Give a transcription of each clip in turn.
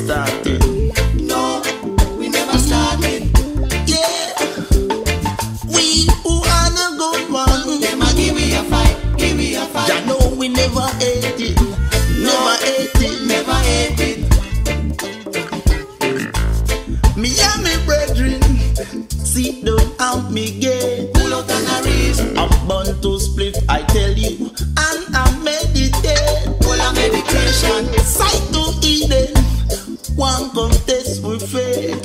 started. No, we never started. Yeah, we who are the good ones. Them a give me a fight, give me a fight. I know we never ate it, never ate it, Never hate it. Me and me brethren, sit down out me gate. Pull out an arrays, I'm born to split, I tell you, and I meditate. pull a meditation. Sight to Eden, one contest with faith.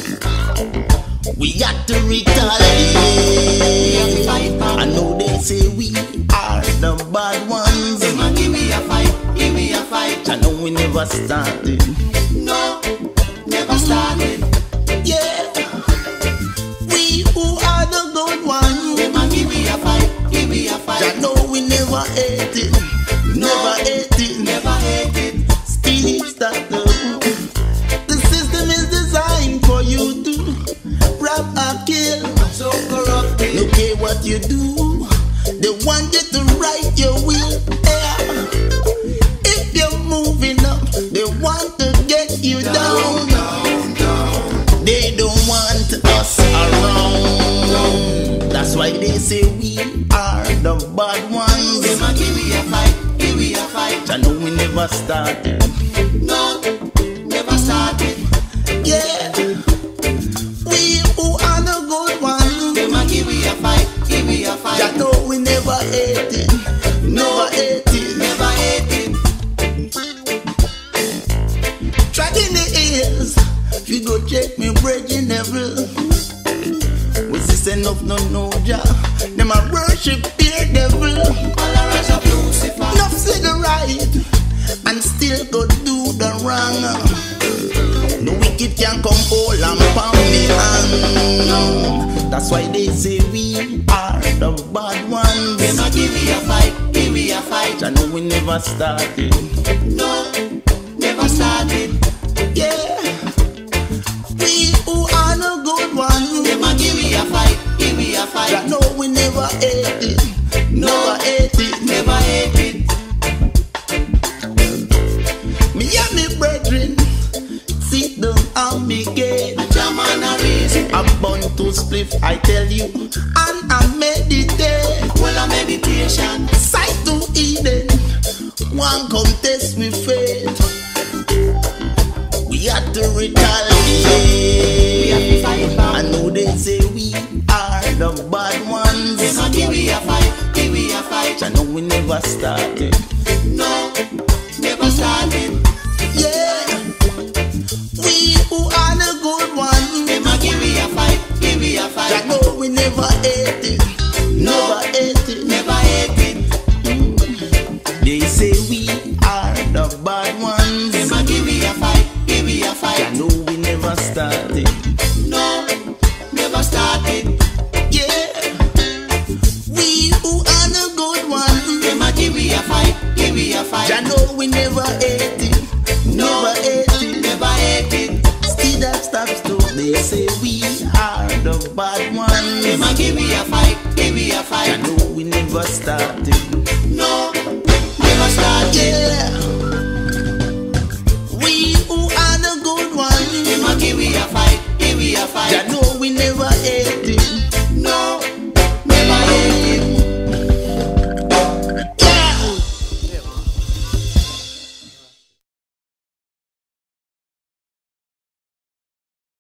We got to retaliate. We have to fight back. I know they say we are the bad ones. Them a give me a fight, give me a fight. I know we never started. No, never started. Yeah, we who are the good ones. Them a give me a fight, give me a I fight. know we never ate it, never ate it, Never hate it. still started. The system is designed for you to rob or kill. So corrupted. Look at what you do. They want you to write your will. Yeah. If you're moving up, they want to get you down. They don't want us around. That's why they say we are the bad ones. Them a give me a fight, give me a fight. I know we never started. No, never started. Yeah, we who are the good ones. Them a give me a fight, give me a I fight. know we never ate it, never ate it. Never hate it. Tracking the ears, you go check me bread you never. We see enough no ja. Them a worship fear devil. Followers of Lucifer. Enough say the right and still go do the wrong. The wicked can come all and pound me hand. That's why they say we are the bad ones. Them a give me a fight, give me a fight. I know we never started. No, never started. Yeah, we who are the good ones. Them a give me a fight, give me a I fight. know we never ate it, never ate it. Never hate it. Me and me brethren, sit down on me gate. A jam and a race. I'm born to split, I tell you, and I meditate. Well, a meditation. Sight to Eden, one contest with faith. We had to retaliate. We have to fight back. I know they say we are the bad ones. Them a give me a fight, give me a fight. I know we never started. No, never started. Yeah, we who are the good ones. Them a give me a fight, give me a I fight. know we never ate it, never ate it. Never hate it. They say we are the bad ones. Them a give me a fight, give me a I fight. know we never started. No, never started. Yeah, we who are the good ones. Them a give me a fight, give me a I fight. know we never ate it, never ate it. Never hate it. Still that stops too. They say we are the bad ones. Them a give me a fight, give me a I fight. know we never started. No, never started. Yeah.